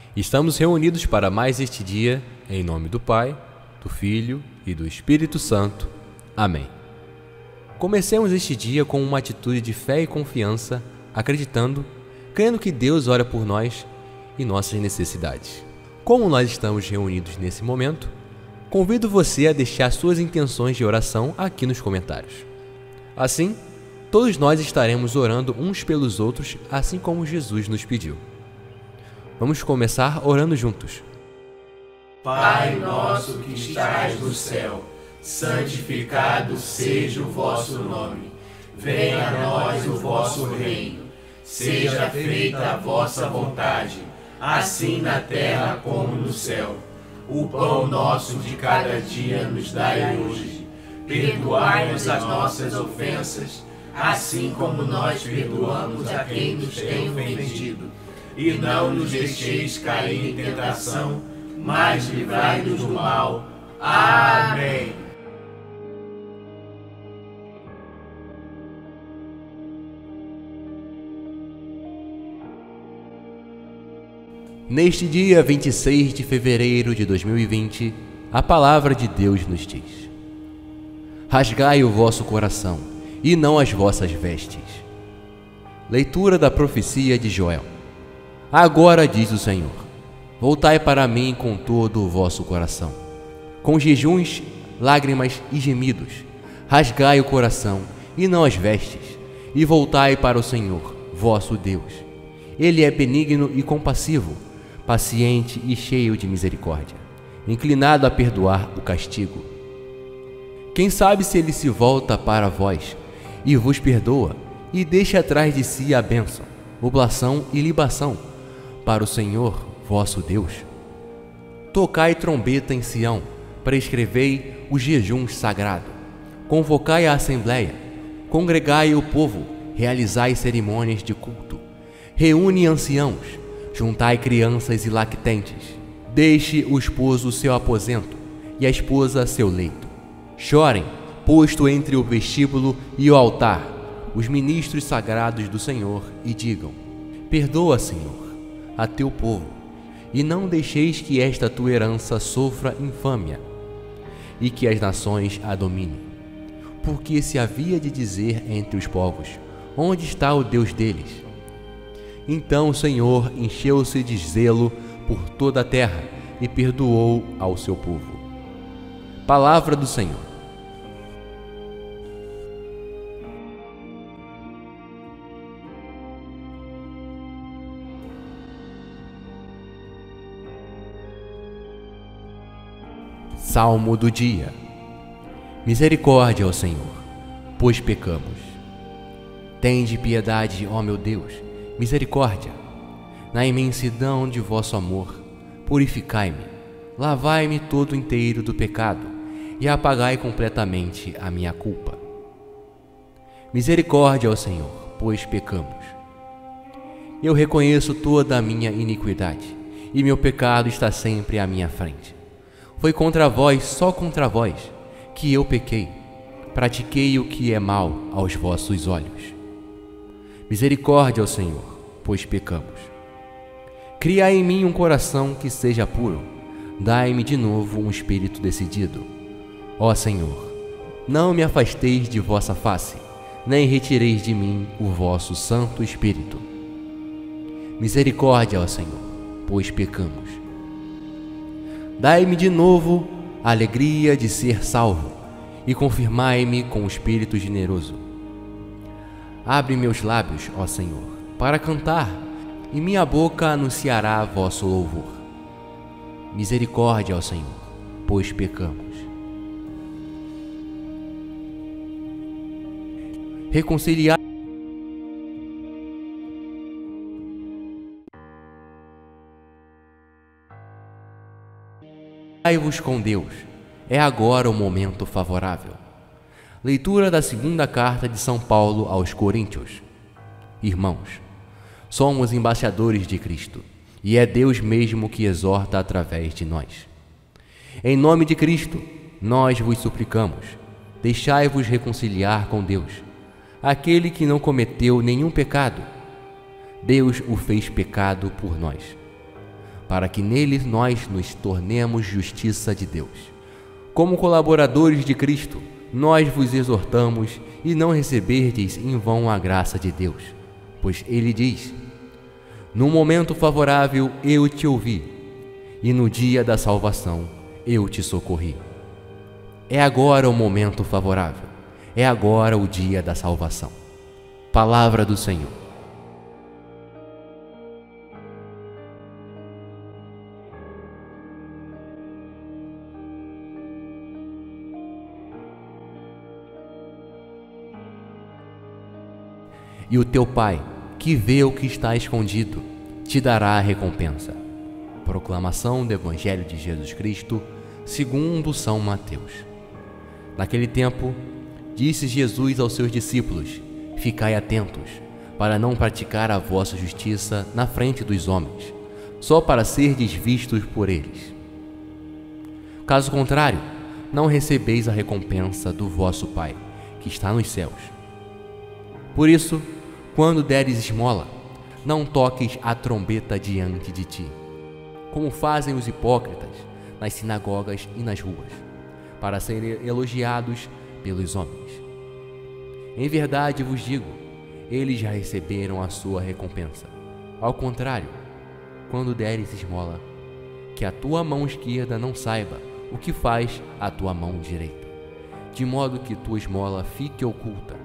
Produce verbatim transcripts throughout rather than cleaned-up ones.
Estamos reunidos para mais este dia, em nome do Pai, do Filho e do Espírito Santo. Amém. Comecemos este dia com uma atitude de fé e confiança, acreditando, crendo que Deus ora por nós e nossas necessidades. Como nós estamos reunidos nesse momento, convido você a deixar suas intenções de oração aqui nos comentários. Assim, todos nós estaremos orando uns pelos outros, assim como Jesus nos pediu. Vamos começar orando juntos. Pai nosso que estás no céu, santificado seja o vosso nome. Venha a nós o vosso reino. Seja feita a vossa vontade, assim na terra como no céu. O pão nosso de cada dia nos dai hoje. Perdoai-nos as nossas ofensas, assim como nós perdoamos a quem nos tem ofendido. E não nos deixeis cair em tentação, mas livrai-nos do mal. Amém. Neste dia vinte e seis de fevereiro de dois mil e vinte, a palavra de Deus nos diz: rasgai o vosso coração, e não as vossas vestes. Leitura da profecia de Joel. Agora diz o Senhor: voltai para mim com todo o vosso coração, com jejuns, lágrimas e gemidos. Rasgai o coração, e não as vestes, e voltai para o Senhor, vosso Deus. Ele é benigno e compassivo, paciente e cheio de misericórdia, inclinado a perdoar o castigo. Quem sabe se ele se volta para vós e vos perdoa, e deixa atrás de si a bênção, oblação e libação para o Senhor vosso Deus. Tocai trombeta em Sião, prescrevei o jejum sagrado, convocai a assembleia, congregai o povo, realizai cerimônias de culto, reúne anciãos, juntai crianças e lactentes, deixe o esposo seu aposento e a esposa seu leito. Chorem, posto entre o vestíbulo e o altar, os ministros sagrados do Senhor, e digam: perdoa, Senhor, a teu povo, e não deixeis que esta tua herança sofra infâmia, e que as nações a dominem. Porque se havia de dizer entre os povos: onde está o Deus deles? Então o Senhor encheu-se de zelo por toda a terra e perdoou ao seu povo. Palavra do Senhor. Salmo do dia. Misericórdia ao Senhor, pois pecamos. Tende piedade, ó meu Deus, misericórdia. Na imensidão de vosso amor, purificai-me, lavai-me todo inteiro do pecado e apagai completamente a minha culpa. Misericórdia ao Senhor, pois pecamos. Eu reconheço toda a minha iniquidade, e meu pecado está sempre à minha frente. Foi contra vós, só contra vós, que eu pequei, pratiquei o que é mal aos vossos olhos. Misericórdia ao Senhor, pois pecamos. Criai em mim um coração que seja puro, dai-me de novo um espírito decidido. Ó Senhor, não me afasteis de vossa face, nem retireis de mim o vosso Santo Espírito. Misericórdia ao Senhor, pois pecamos. Dai-me de novo a alegria de ser salvo, e confirmai-me com o Espírito generoso. Abre meus lábios, ó Senhor, para cantar, e minha boca anunciará vosso louvor. Misericórdia ao Senhor, pois pecamos. Reconciliai Reconciliai-vos com Deus, é agora o momento favorável. Leitura da segunda carta de São Paulo aos Coríntios. Irmãos, somos embaixadores de Cristo, e é Deus mesmo que exorta através de nós. Em nome de Cristo, nós vos suplicamos, deixai-vos reconciliar com Deus, aquele que não cometeu nenhum pecado. Deus o fez pecado por nós, para que nele nós nos tornemos justiça de Deus. Como colaboradores de Cristo, nós vos exortamos e não receberdes em vão a graça de Deus, pois ele diz: no momento favorável eu te ouvi, e no dia da salvação eu te socorri. É agora o momento favorável, é agora o dia da salvação. Palavra do Senhor. E o teu Pai, que vê o que está escondido, te dará a recompensa. Proclamação do Evangelho de Jesus Cristo, segundo São Mateus. Naquele tempo, disse Jesus aos seus discípulos: ficai atentos, para não praticar a vossa justiça na frente dos homens, só para serdes vistos por eles. Caso contrário, não recebeis a recompensa do vosso Pai, que está nos céus. Por isso, quando deres esmola, não toques a trombeta diante de ti, como fazem os hipócritas nas sinagogas e nas ruas, para serem elogiados pelos homens. Em verdade vos digo, eles já receberam a sua recompensa. Ao contrário, quando deres esmola, que a tua mão esquerda não saiba o que faz a tua mão direita, de modo que tua esmola fique oculta.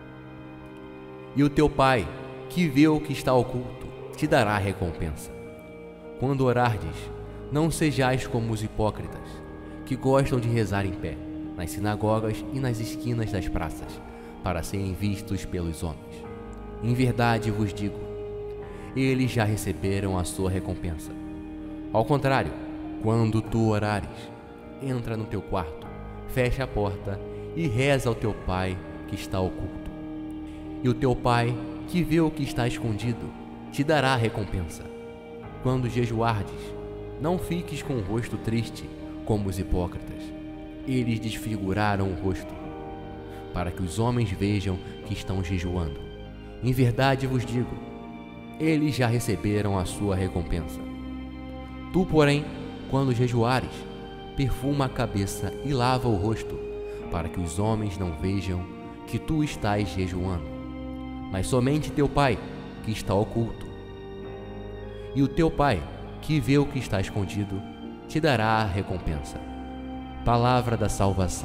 E o teu Pai, que vê o que está oculto, te dará a recompensa. Quando orardes, não sejais como os hipócritas, que gostam de rezar em pé, nas sinagogas e nas esquinas das praças, para serem vistos pelos homens. Em verdade vos digo, eles já receberam a sua recompensa. Ao contrário, quando tu orares, entra no teu quarto, fecha a porta e reza ao teu Pai que está oculto. E o teu Pai, que vê o que está escondido, te dará a recompensa. Quando jejuardes, não fiques com o rosto triste, como os hipócritas. Eles desfiguraram o rosto, para que os homens vejam que estão jejuando. Em verdade vos digo, eles já receberam a sua recompensa. Tu, porém, quando jejuares, perfuma a cabeça e lava o rosto, para que os homens não vejam que tu estás jejuando, mas somente teu Pai, que está oculto. E o teu Pai, que vê o que está escondido, te dará a recompensa. Palavra da salvação.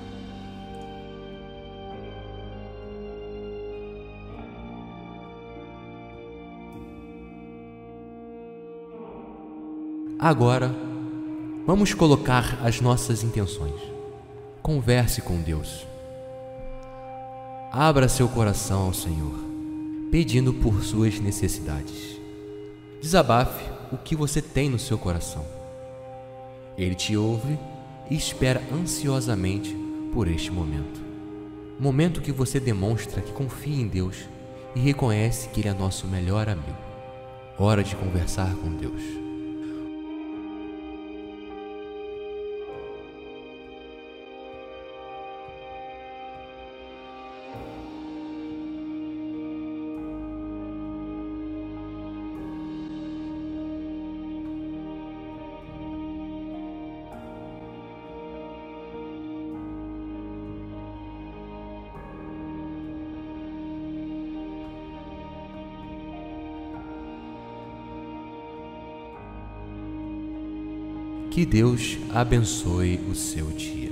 Agora, vamos colocar as nossas intenções. Converse com Deus. Abra seu coração ao Senhor, pedindo por suas necessidades. Desabafe o que você tem no seu coração. Ele te ouve e espera ansiosamente por este momento. Momento que você demonstra que confia em Deus e reconhece que Ele é nosso melhor amigo. Hora de conversar com Deus. Que Deus abençoe o seu dia.